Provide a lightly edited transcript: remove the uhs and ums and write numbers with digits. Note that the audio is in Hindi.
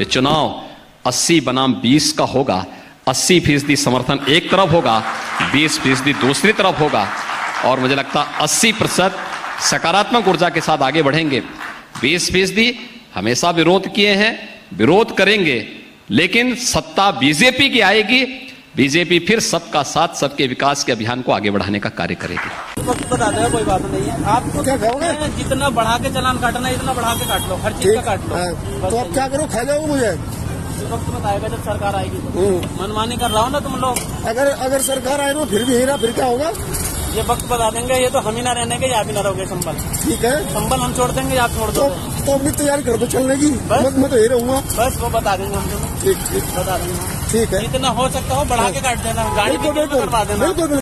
ये चुनाव 80 बनाम 20 का होगा। 80% समर्थन एक तरफ होगा, 20% दूसरी तरफ होगा, और मुझे लगता 80% सकारात्मक ऊर्जा के साथ आगे बढ़ेंगे। 20% हमेशा विरोध किए हैं, विरोध करेंगे, लेकिन सत्ता बीजेपी की आएगी। बीजेपी फिर सबका साथ, सबके विकास के अभियान को आगे बढ़ाने का कार्य करेगी। वक्त बता देगा, कोई बात नहीं है। आपको क्या कहोगे? जितना बढ़ा के चालान काटना है इतना बढ़ा के काट लो, हर चीज का काट लो। तो अब क्या करो, खा जाओ मुझे। वक्त बताएगा जब सरकार आएगी तो। मनमानी कर रहा हो ना तुम लोग। अगर सरकार आए तो फिर भी हेरा, फिर क्या होगा? ये वक्त बता देंगे। ये तो हम ही ना रहने के, या भी ना रहोगे संभल। ठीक है, संभल हम छोड़ देंगे, आप छोड़ दो। तो अपनी तैयारी कर दो चलने की। मैं तो यही रहूंगा। बस वो बता देंगे हम तुम्हें। ठीक बता देंगे। ठीक है, जितना हो सकता हो बढ़ा के काट देना, गाड़ी भी करवा देना।